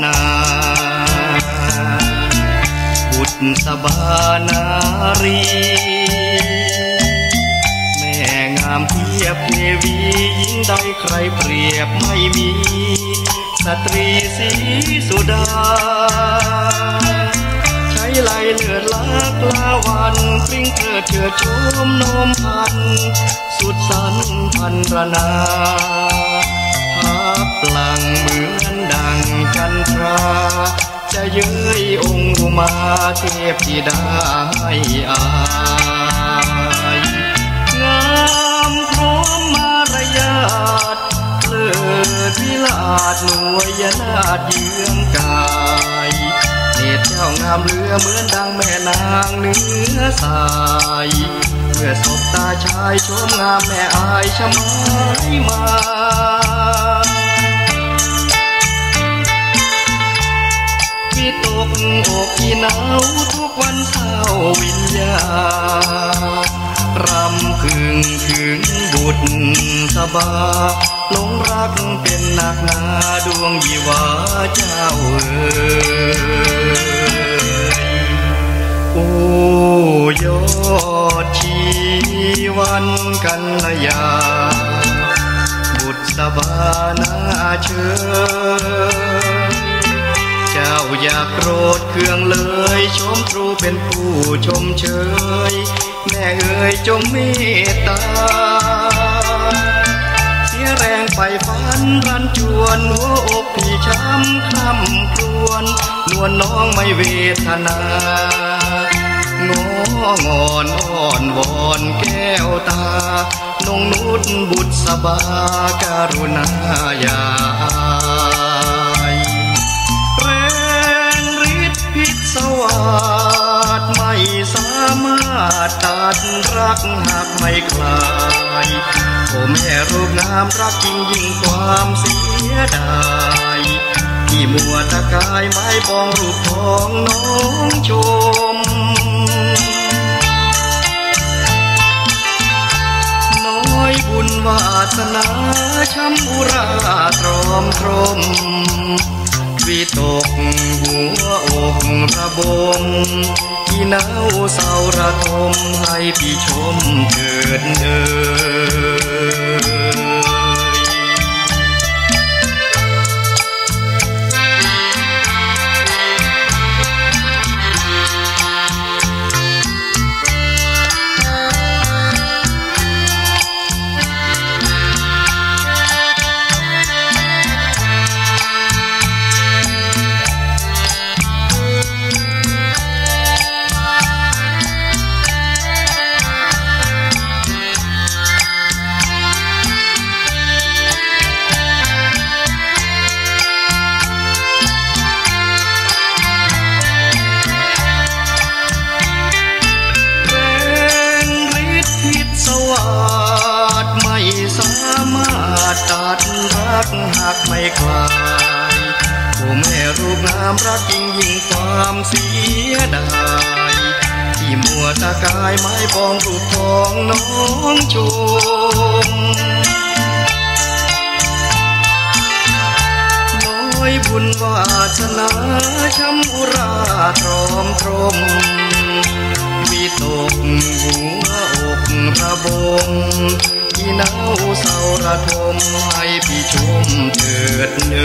นาบุตรสบานารีแม่งามเทียบเทวียิ่งได้ใครเปรียบไม่มีสตรีศรีสุดาใช้ไหลเลือดลักลาวันปริ้งเกิดเถิดชมนมพันสุดสันพันรนาภาพหลังเหมือนดังจันทราจะเย้ยองค์อุมาเทพธิดาให้อายงามพร้อมมารยาทเลิศวิลาศหน่วยนาฏเยื้องกายเนตรเจ้างามเรือเหมือนดังแม่นางเนื้อสายเมื่อสบตาชายชมงามแม่อายชะไม้มาวิตกอกที่หนาวทุกวันเศร้าวิญญารำพึงถึงบุตรสบาหลงรักเป็นหนักหนาดวงยีวาเจ้าโอ้ยอดชีวันกันละยาบุตรสบานาเชิญเจ้าอย่าโกรธเคืองเลยชมครูเป็นผู้ชมเชยแม่เอ๋ยจงเมตตาเสียแรงไปฝันรันจวนหัวอกพี่ช้ำคร่ำครวญนวลน้องไม่เวทนางองอนอ้อนวอนแก้วตานงนุชบุตรสบาการุณาอย่าพิศวาสไม่สามารถตัดรักหากไม่คลายโอ้แม่รูปงามรักจริงยิ่งความเสียดายที่มัวตะกายไม้ปองรูปทองน้องชมน้อยบุญวาสนาช้ำอุราตรอมตรมวิตกหัวอกระบมที่หนาวเศร้าระทมให้พี่ชมเถิดเอ่ไม่สามารถตัดรักหากไม่คลายโอ้แม่รูปงามรักจริงยิ่งความเสียดายที่มัวตะกายไม้ปองรูปทองน้องชมน้อยบุญวาสนาช้ำอุราตรอมตรมวิตกหัวอกระบมที่หนาวเศร้าระทมให้พี่ชมเถิดเอ่